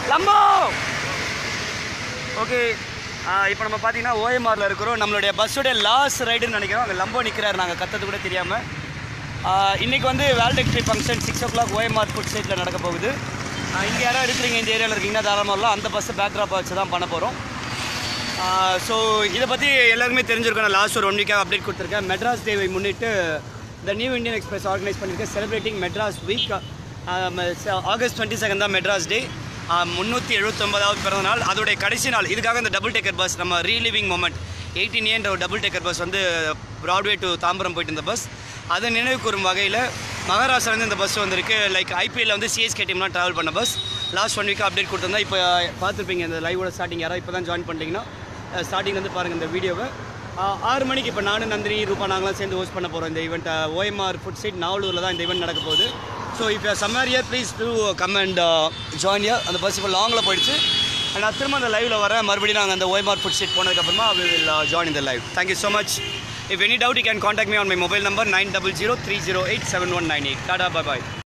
லம்போ okay இப்போ நம்ம பார்த்தீங்கன்னா ஓஎம்ஆரில் இருக்கிறோம். நம்மளுடைய பஸ்ஸோடைய லாஸ்ட் ரைடுன்னு நினைக்கிறோம். அங்கே லம்போ நிற்கிறாரு, நாங்கள் கத்தது கூட தெரியாமல். இன்றைக்கி வந்து வேல்டெக்ட்ரி ஃபங்க்ஷன் 6 o'clock ஓஎம்ஆர் ஃபுட் சைட்டில் நடக்க போகுது. இங்கே யாராவது இருக்கிறீங்க, இந்த ஏரியாவில் இருக்கீங்கன்னா தாராளமாக அந்த பஸ்ஸை பேக்ராப்பாக வச்சு தான் பண்ண போகிறோம். ஸோ இதை பற்றி எல்லாருமே தெரிஞ்சிருக்கோம். நான் லாஸ்ட் ஒரு 1 week அப்டேட் கொடுத்துருக்கேன். மெட்ராஸ் டேவை முன்னிட்டு the New Indian Express organise பண்ணியிருக்கேன் செலிப்ரேட்டிங் மெட்ராஸ் வீக். ஆகஸ்ட் 22 தான் மெட்ராஸ் டே. 379வது பிறந்த நாள், அதோடைய கடைசி நாள். இதுக்காக இந்த டபுள் டேக்கர் பஸ், நம்ம ரீலிவிங் மொமெண்ட் 18A ஒரு டபுள் டேக்கர் பஸ் வந்து ப்ராட்வே டு தாம்பரம் போயிட்டு இந்த பஸ், அதை நினைவு கூறும் வகையில் மகாராஷ்டிராலேருந்து இந்த பஸ் வந்திருக்கு. லைக் ஐபிஎல்ல வந்து சிஎஸ்கே டீம்லாம் ட்ராவல் பண்ண பஸ். லாஸ்ட் 1 week அப்டேட் கொடுத்துருந்தா. இப்போ பார்த்துருப்பீங்க இந்த லைவோட ஸ்டார்டிங். யாராவது இப்போ தான் ஜாயின் பண்ணிட்டீங்கன்னா ஸ்டார்டிங் வந்து பாருங்கள் இந்த வீடியோவை. 6 மணிக்கு இப்போ நானும் நந்தினி ரூபா நாங்களாம் சேர்ந்து ஹோஸ்ட் பண்ண போகிறோம் இந்த ஈவெண்ட். ஓஎம்ஆர் ஃபுட் சைட் நாவலூரில் தான் இந்த ஈவெண்ட் நடக்க போகுது. ஸோ இப்போ summer here please do come and join here. அந்த பஸ் இப்போ லாங்கில் போயிடுச்சு. நான் திரும்ப அந்த லைவில் வரேன். மறுபடியும் நாங்கள் அந்த OMR ஃபுட் சைட் போனதுக்கப்புறமா we will join in the live. Thank you so much. If any doubt you can contact me on my mobile number 900 308 7198. Tada, bye bye.